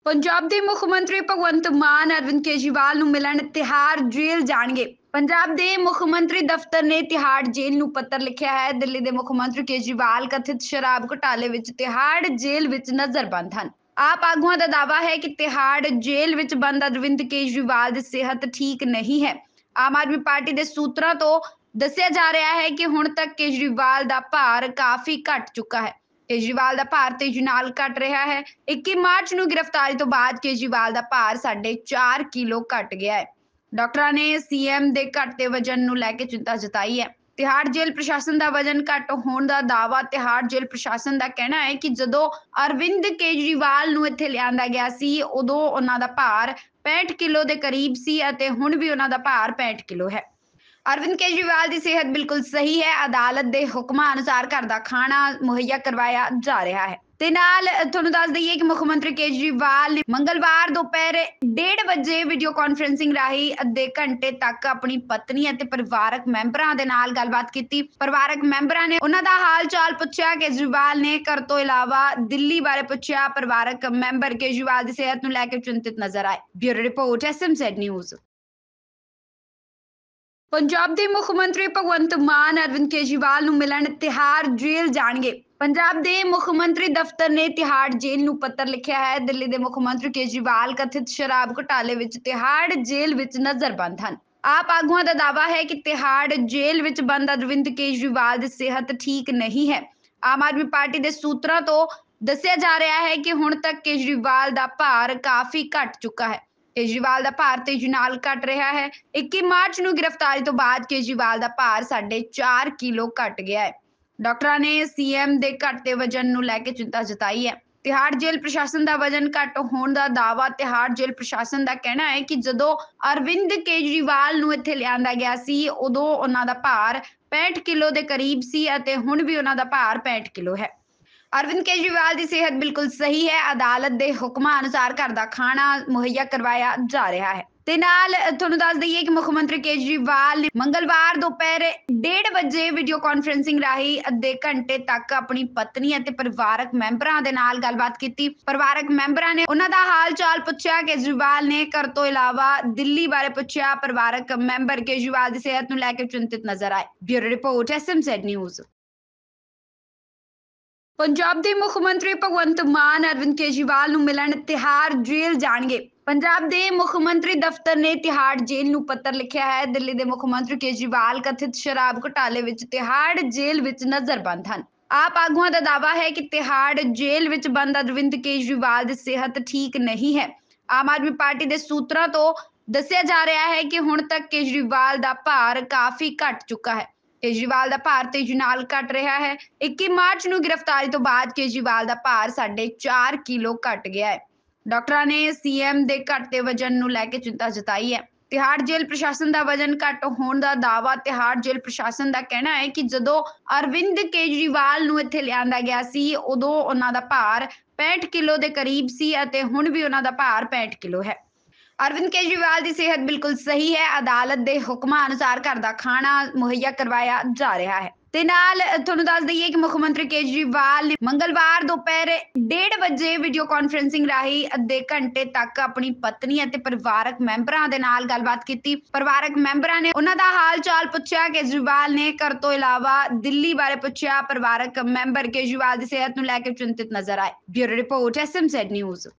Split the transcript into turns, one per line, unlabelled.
ਪੰਜਾਬ ਦੇ ਮੁੱਖ ਮੰਤਰੀ ਭਗਵੰਤ ਮਾਨ ਅਰਵਿੰਦ ਕੇਜਰੀਵਾਲ ਨੂੰ ਮਿਲਣ ਤਿਹਾੜ ਜੇਲ੍ਹ ਜਾਣਗੇ। ਪੰਜਾਬ ਦੇ ਮੁੱਖ ਮੰਤਰੀ ਦਫ਼ਤਰ ਨੇ ਤਿਹਾੜ ਜੇਲ੍ਹ ਨੂੰ ਪੱਤਰ ਲਿਖਿਆ ਹੈ। ਦਿੱਲੀ ਦੇ ਮੁੱਖ ਮੰਤਰੀ ਕੇਜਰੀਵਾਲ ਕਥਿਤ ਸ਼ਰਾਬ ਘੁਟਾਲੇ ਵਿੱਚ ਤਿਹਾੜ ਜੇਲ੍ਹ ਵਿੱਚ ਨਜ਼ਰਬੰਦ ਹਨ। ਆਪ ਆਗੂਆਂ ਦਾ ਦਾਅਵਾ ਹੈ ਕਿ ਤਿਹਾੜ ਜੇਲ੍ਹ ਵਿੱਚ ਬੰਦ ਅਰਵਿੰਦ ਕੇਜਰੀਵਾਲ ਦੀ ਸਿਹਤ ਠੀਕ ਨਹੀਂ ਹੈ। ਆਮ ਆਦਮੀ ਪਾਰਟੀ ਦੇ ਸੂਤਰਾਂ ਤੋਂ ਦੱਸਿਆ ਜਾ ਰਿਹਾ ਹੈ ਕਿ ਹੁਣ ਤੱਕ ਕੇਜਰੀਵਾਲ ਦਾ ਭਾਰ ਕਾਫੀ ਘਟ ਚੁੱਕਾ ਹੈ। ਕੇਜਰੀਵਾਲ ਦਾ ਭਾਰ ਤੇਜ਼ੀ ਨਾਲ ਘਟ ਰਿਹਾ ਹੈ। 21 ਮਾਰਚ ਨੂੰ ਗ੍ਰਿਫਤਾਰੀ ਤੋਂ ਬਾਅਦ ਕੇਜਰੀਵਾਲ ਦਾ ਭਾਰ 4.5 ਕਿਲੋ ਘਟ ਗਿਆ ਹੈ। ਡਾਕਟਰਾਂ ਨੇ ਸੀਐਮ ਦੇ ਘਟਦੇ ਵਜਨ ਨੂੰ ਲੈ ਕੇ ਚਿੰਤਾ ਜਤਾਈ ਹੈ। ਤਿਹਾੜ ਜੇਲ੍ਹ ਪ੍ਰਸ਼ਾਸਨ ਦਾ ਵਜਨ ਘੱਟ ਹੋਣ ਦਾ ਦਾਅਵਾ। ਤਿਹਾੜ ਜੇਲ੍ਹ ਪ੍ਰਸ਼ਾਸਨ ਦਾ ਕਹਿਣਾ ਹੈ ਕਿ ਜਦੋਂ ਅਰਵਿੰਦ ਕੇਜਰੀਵਾਲ ਨੂੰ ਇੱਥੇ ਲਿਆਂਦਾ ਗਿਆ ਸੀ ਉਦੋਂ ਉਹਨਾਂ ਦਾ ਭਾਰ 65 ਕਿਲੋ ਦੇ ਕਰੀਬ ਸੀ ਅਤੇ ਹੁਣ ਵੀ ਉਹਨਾਂ ਦਾ ਭਾਰ 65 ਕਿਲੋ ਹੈ। ਅਰਵਿੰਦ ਕੇਜਰੀਵਾਲ ਦੀ ਸਿਹਤ ਬਿਲਕੁਲ ਸਹੀ ਹੈ। ਅਦਾਲਤ ਦੇ ਹੁਕਮਾਂ ਅਨੁਸਾਰ ਘਰ ਦਾ ਖਾਣਾ ਮੁਹੱਈਆ ਕਰਵਾਇਆ ਜਾ ਰਿਹਾ ਹੈ। ਤੇ ਨਾਲ ਤੁਹਾਨੂੰ ਦੱਸ ਦਈਏ ਕਿ ਮੁੱਖ ਮੰਤਰੀ ਕੇਜਰੀਵਾਲ ਨੇ ਮੰਗਲਵਾਰ ਦੁਪਹਿਰ 1:30 ਵਜੇ ਵੀਡੀਓ ਕਾਨਫਰੰਸਿੰਗ ਰਾਹੀਂ ਅੱਧੇ ਘੰਟੇ ਤੱਕ ਆਪਣੀ ਪਤਨੀ ਅਤੇ ਪਰਿਵਾਰਕ ਮੈਂਬਰਾਂ ਦੇ ਨਾਲ ਗੱਲਬਾਤ ਕੀਤੀ। ਪਰਿਵਾਰਕ ਮੈਂਬਰਾਂ ਨੇ ਉਹਨਾਂ ਦਾ ਹਾਲ ਚਾਲ ਪੁੱਛਿਆ। ਕੇਜਰੀਵਾਲ ਨੇ ਘਰ ਤੋਂ ਇਲਾਵਾ ਦਿੱਲੀ ਬਾਰੇ ਪੁੱਛਿਆ। ਪਰਿਵਾਰਕ ਮੈਂਬਰ ਕੇਜਰੀਵਾਲ ਦੀ ਸਿਹਤ ਨੂੰ ਲੈ ਕੇ ਚਿੰਤਿਤ ਨਜ਼ਰ ਆਏ। Bureau report SMZ news. Punjab ਦੇ ਮੁੱਖ ਮੰਤਰੀ ਭਗਵੰਤ ਮਾਨ ਅਰਵਿੰਦ ਕੇਜਰੀਵਾਲ ਨੂੰ ਮਿਲਣ ਤਿਹਾੜ ਜੇਲ੍ਹ ਜਾਣਗੇ। ਪੰਜਾਬ ਦੇ ਮੁੱਖ ਮੰਤਰੀ ਦਫ਼ਤਰ ਨੇ ਤਿਹਾੜ ਜੇਲ੍ਹ ਨੂੰ ਪੱਤਰ ਲਿਖਿਆ ਹੈ। ਦਿੱਲੀ ਦੇ ਮੁੱਖ ਮੰਤਰੀ ਕੇਜਰੀਵਾਲ ਕਥਿਤ ਸ਼ਰਾਬ ਘੁਟਾਲੇ ਵਿੱਚ ਤਿਹਾੜ ਜੇਲ੍ਹ ਵਿੱਚ ਨਜ਼ਰਬੰਦ ਹਨ। ਆਪ ਆਗੂਆਂ ਦਾ ਦਾਅਵਾ ਹੈ ਕਿ ਤਿਹਾੜ ਜੇਲ੍ਹ ਵਿੱਚ ਬੰਦ ਅਰਵਿੰਦ ਕੇਜਰੀਵਾਲ ਦੀ ਸਿਹਤ ਠੀਕ ਨਹੀਂ ਹੈ। ਆਮ ਆਦਮੀ ਪਾਰਟੀ ਦੇ ਸੂਤਰਾਂ ਤੋਂ ਦੱਸਿਆ ਜਾ ਰਿਹਾ ਹੈ ਕਿ ਹੁਣ ਤੱਕ ਕੇਜਰੀਵਾਲ ਦਾ ਭਾਰ ਕਾਫੀ ਘਟ ਚੁੱਕਾ ਹੈ। ਕੇਜਰੀਵਾਲ ਦਾ ਭਾਰ ਤੇਜ਼ੀ ਨਾਲ ਘਟ ਰਿਹਾ ਹੈ। 21 ਮਾਰਚ ਨੂੰ ਗ੍ਰਿਫਤਾਰੀ ਤੋਂ ਬਾਅਦ ਕੇਜਰੀਵਾਲ ਦਾ ਭਾਰ 4.5 ਕਿਲੋ ਘਟ ਗਿਆ ਹੈ। ਡਾਕਟਰਾਂ ਨੇ ਸੀਐਮ ਦੇ ਘਟਦੇ ਵਜਨ ਨੂੰ ਲੈ ਕੇ ਚਿੰਤਾ ਜਤਾਈ ਹੈ। ਤਿਹਾੜ ਜੇਲ੍ਹ ਪ੍ਰਸ਼ਾਸਨ ਦਾ ਵਜਨ ਘੱਟ ਹੋਣ ਦਾ ਦਾਅਵਾ। ਤਿਹਾੜ ਜੇਲ੍ਹ ਪ੍ਰਸ਼ਾਸਨ ਦਾ ਕਹਿਣਾ ਹੈ ਕਿ ਜਦੋਂ ਅਰਵਿੰਦ ਕੇਜਰੀਵਾਲ ਨੂੰ ਇੱਥੇ ਲਿਆਂਦਾ ਗਿਆ ਸੀ ਉਦੋਂ ਉਹਨਾਂ ਦਾ ਭਾਰ 65 ਕਿਲੋ ਦੇ ਕਰੀਬ ਸੀ ਅਤੇ ਹੁਣ ਵੀ ਉਹਨਾਂ ਦਾ ਭਾਰ 65 ਕਿਲੋ ਹੈ। ਅਰਵਿੰਦ ਕੇਜਰੀਵਾਲ ਦੀ ਸਿਹਤ ਬਿਲਕੁਲ ਸਹੀ ਹੈ। ਅਦਾਲਤ ਦੇ ਹੁਕਮਾਂ ਅਨੁਸਾਰ ਘਰ ਦਾ ਖਾਣਾ ਮੁਹੱਈਆ ਕਰਵਾਇਆ ਜਾ ਰਿਹਾ ਹੈ। ਤੇ ਨਾਲ ਤੁਹਾਨੂੰ ਦੱਸ ਦਈਏ ਕਿ ਮੁੱਖ ਮੰਤਰੀ ਕੇਜਰੀਵਾਲ ਨੇ ਮੰਗਲਵਾਰ ਦੁਪਹਿਰ 1:30 ਵਜੇ ਵੀਡੀਓ ਕਾਨਫਰੰਸਿੰਗ ਰਾਹੀਂ ਅੱਧੇ ਘੰਟੇ ਤੱਕ ਆਪਣੀ ਪਤਨੀ ਅਤੇ ਪਰਿਵਾਰਕ ਮੈਂਬਰਾਂ ਦੇ ਨਾਲ ਗੱਲਬਾਤ ਕੀਤੀ। ਪਰਿਵਾਰਕ ਮੈਂਬਰਾਂ ਨੇ ਉਹਨਾਂ ਦਾ ਹਾਲ ਚਾਲ ਪੁੱਛਿਆ। ਕੇਜਰੀਵਾਲ ਨੇ ਘਰ ਤੋਂ ਇਲਾਵਾ ਦਿੱਲੀ ਬਾਰੇ ਪੁੱਛਿਆ। ਪਰਿਵਾਰਕ ਮੈਂਬਰ ਕੇਜਰੀਵਾਲ ਦੀ ਸਿਹਤ ਨੂੰ ਲੈ ਕੇ ਚਿੰਤਿਤ ਨਜ਼ਰ ਆਏ। Bureau report SMZ news. Punjab ਦੇ ਮੁੱਖ ਮੰਤਰੀ ਭਗਵੰਤ ਮਾਨ ਅਰਵਿੰਦ ਕੇਜਰੀਵਾਲ ਨੂੰ ਮਿਲਣ ਤਿਹਾੜ ਜੇਲ੍ਹ ਜਾਣਗੇ। ਪੰਜਾਬ ਦੇ ਮੁੱਖ ਮੰਤਰੀ ਦਫ਼ਤਰ ਨੇ ਤਿਹਾੜ ਜੇਲ੍ਹ ਨੂੰ ਪੱਤਰ ਲਿਖਿਆ ਹੈ। ਦਿੱਲੀ ਦੇ ਮੁੱਖ ਮੰਤਰੀ ਕੇਜਰੀਵਾਲ ਕਥਿਤ ਸ਼ਰਾਬ ਘੁਟਾਲੇ ਵਿੱਚ ਤਿਹਾੜ ਜੇਲ੍ਹ ਵਿੱਚ ਨਜ਼ਰਬੰਦ ਹਨ। ਆਪ ਆਗੂਆਂ ਦਾ ਦਾਅਵਾ ਹੈ ਕਿ ਤਿਹਾੜ ਜੇਲ੍ਹ ਵਿੱਚ ਬੰਦ ਅਰਵਿੰਦ ਕੇਜਰੀਵਾਲ ਦੀ ਸਿਹਤ ਠੀਕ ਨਹੀਂ ਹੈ। ਆਮ ਆਦਮੀ ਪਾਰਟੀ ਦੇ ਸੂਤਰਾਂ ਤੋਂ ਦੱਸਿਆ ਜਾ ਰਿਹਾ ਹੈ ਕਿ ਹੁਣ ਤੱਕ ਕੇਜਰੀਵਾਲ ਦਾ ਭਾਰ ਕਾਫੀ ਘਟ ਚੁੱਕਾ ਹੈ। ਕੇਜਰੀਵਾਲ ਦਾ ਭਾਰ ਤੇਜ਼ੀ ਨਾਲ ਘਟ ਰਿਹਾ ਹੈ। 21 ਮਾਰਚ ਨੂੰ ਗ੍ਰਿਫਤਾਰੀ ਤੋਂ ਬਾਅਦ ਕੇਜਰੀਵਾਲ ਦਾ ਭਾਰ 4.5 ਕਿਲੋ ਘਟ ਗਿਆ ਹੈ। ਡਾਕਟਰਾਂ ਨੇ ਸੀਐਮ ਦੇ ਘਟਦੇ ਵਜਨ ਨੂੰ ਲੈ ਕੇ ਚਿੰਤਾ ਜਤਾਈ ਹੈ। ਤਿਹਾੜ ਜੇਲ੍ਹ ਪ੍ਰਸ਼ਾਸਨ ਦਾ ਵਜਨ ਘੱਟ ਹੋਣ ਦਾ ਦਾਅਵਾ। ਤਿਹਾੜ ਜੇਲ੍ਹ ਪ੍ਰਸ਼ਾਸਨ ਦਾ ਕਹਿਣਾ ਹੈ ਕਿ ਜਦੋਂ ਅਰਵਿੰਦ ਕੇਜਰੀਵਾਲ ਨੂੰ ਇੱਥੇ ਲਿਆਂਦਾ ਗਿਆ ਸੀ ਉਦੋਂ ਉਹਨਾਂ ਦਾ ਭਾਰ 65 ਕਿਲੋ ਦੇ ਕਰੀਬ ਸੀ ਅਤੇ ਹੁਣ ਵੀ ਉਹਨਾਂ ਦਾ ਭਾਰ 65 ਕਿਲੋ ਹੈ। ਅਰਵਿੰਦ ਕੇਜਰੀਵਾਲ ਦੀ ਸਿਹਤ ਬਿਲਕੁਲ ਸਹੀ ਹੈ। ਅਦਾਲਤ ਦੇ ਹੁਕਮਾਂ ਅਨੁਸਾਰ ਘਰ ਦਾ ਖਾਣਾ ਮੁਹੱਈਆ ਕਰਵਾਇਆ ਜਾ ਰਿਹਾ ਹੈ। ਤੇ ਨਾਲ ਤੁਹਾਨੂੰ ਦੱਸ ਦਈਏ ਕਿ ਮੁੱਖ ਮੰਤਰੀ ਕੇਜਰੀਵਾਲ ਨੇ ਮੰਗਲਵਾਰ ਦੁਪਹਿਰ 1:30 ਵਜੇ ਵੀਡੀਓ ਕਾਨਫਰੰਸਿੰਗ ਰਾਹੀਂ ਅੱਧੇ ਘੰਟੇ ਤੱਕ ਆਪਣੀ ਪਤਨੀ ਅਤੇ ਪਰਿਵਾਰਕ ਮੈਂਬਰਾਂ ਦੇ ਨਾਲ ਗੱਲਬਾਤ ਕੀਤੀ। ਪਰਿਵਾਰਕ ਮੈਂਬਰਾਂ ਨੇ ਉਹਨਾਂ ਦਾ ਹਾਲ ਚਾਲ ਪੁੱਛਿਆ। ਕੇਜਰੀਵਾਲ ਨੇ ਘਰ ਤੋਂ ਇਲਾਵਾ ਦਿੱਲੀ ਬਾਰੇ ਪੁੱਛਿਆ। ਪਰਿਵਾਰਕ ਮੈਂਬਰ ਕੇਜਰੀਵਾਲ ਦੀ ਸਿਹਤ ਨੂੰ ਲੈ ਕੇ ਚਿੰਤਿਤ ਨਜ਼ਰ ਆਏ। Bureau report SMZ news.